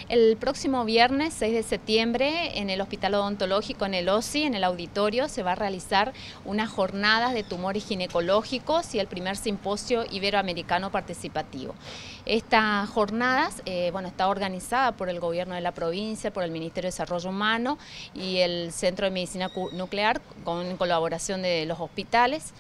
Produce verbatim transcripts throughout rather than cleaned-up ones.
El próximo viernes seis de septiembre en el Hospital Odontológico, en el O S I, en el auditorio, se va a realizar unas jornadas de tumores ginecológicos y el primer simposio iberoamericano participativo. Estas jornadas eh, bueno, está organizada por el gobierno de la provincia, por el Ministerio de Desarrollo Humano y el Centro de Medicina Nuclear con colaboración de los hospitales.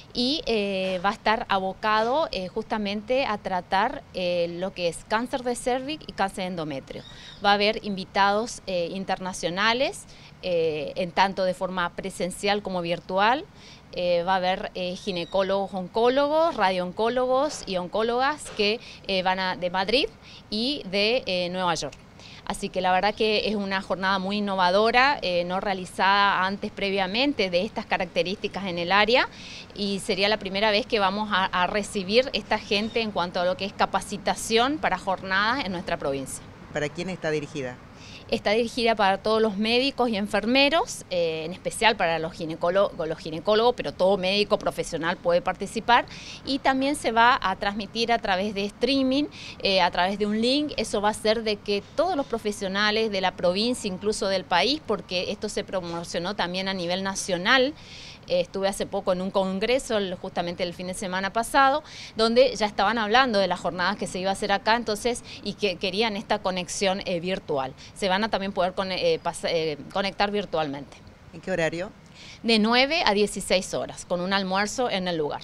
Y eh, va a estar abocado eh, justamente a tratar eh, lo que es cáncer de cérvix y cáncer de endometrio. Va a haber invitados eh, internacionales, eh, en tanto de forma presencial como virtual. Eh, va a haber eh, ginecólogos, oncólogos, radiooncólogos y oncólogas que eh, van a, de Madrid y de eh, Nueva York. Así que la verdad que es una jornada muy innovadora, eh, no realizada antes previamente de estas características en el área, y sería la primera vez que vamos a, a recibir esta gente en cuanto a lo que es capacitación para jornadas en nuestra provincia. ¿Para quién está dirigida? Está dirigida para todos los médicos y enfermeros, eh, en especial para los ginecólogos, los ginecólogos, pero todo médico profesional puede participar, y también se va a transmitir a través de streaming, eh, a través de un link. Eso va a hacer de que todos los profesionales de la provincia, incluso del país, porque esto se promocionó también a nivel nacional. Estuve hace poco en un congreso, justamente el fin de semana pasado, donde ya estaban hablando de las jornadas que se iba a hacer acá, entonces, y que querían esta conexión eh, virtual. Se van a también poder con, eh, eh, conectar virtualmente. ¿En qué horario? De nueve a dieciséis horas, con un almuerzo en el lugar.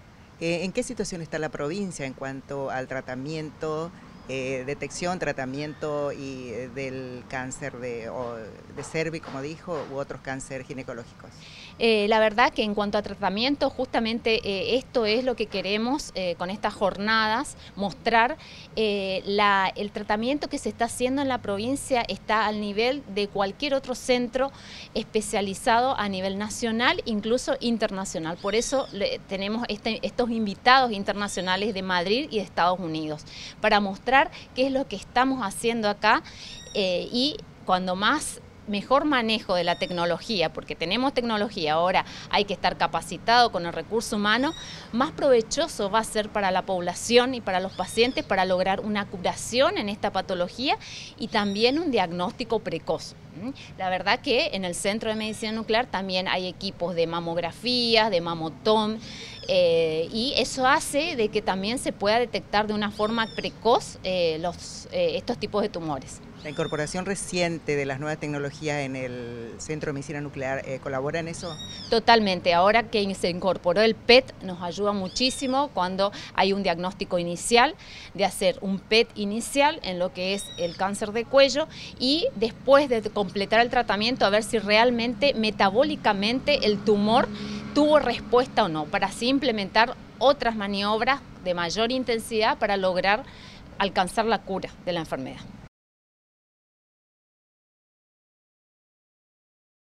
Eh, ¿En qué situación está la provincia en cuanto al tratamiento, eh, detección, tratamiento y eh, del cáncer de, o de cérvix, como dijo, u otros cánceres ginecológicos? Eh, la verdad que en cuanto a tratamiento, justamente eh, esto es lo que queremos eh, con estas jornadas, mostrar eh, la, el tratamiento que se está haciendo en la provincia está al nivel de cualquier otro centro especializado a nivel nacional, incluso internacional. Por eso le, tenemos este, estos invitados internacionales de Madrid y de Estados Unidos, para mostrar qué es lo que estamos haciendo acá eh, y cuando más mejor manejo de la tecnología, porque tenemos tecnología, ahora hay que estar capacitado con el recurso humano, más provechoso va a ser para la población y para los pacientes para lograr una curación en esta patología y también un diagnóstico precoz. La verdad que en el Centro de Medicina Nuclear también hay equipos de mamografías, de mamotom, eh, y eso hace de que también se pueda detectar de una forma precoz eh, los, eh, estos tipos de tumores. ¿La incorporación reciente de las nuevas tecnologías en el Centro de Medicina Nuclear eh, colabora en eso? Totalmente. Ahora que se incorporó el P E T, nos ayuda muchísimo cuando hay un diagnóstico inicial, de hacer un P E T inicial en lo que es el cáncer de cuello y después de completar el tratamiento a ver si realmente metabólicamente el tumor tuvo respuesta o no, para así implementar otras maniobras de mayor intensidad para lograr alcanzar la cura de la enfermedad.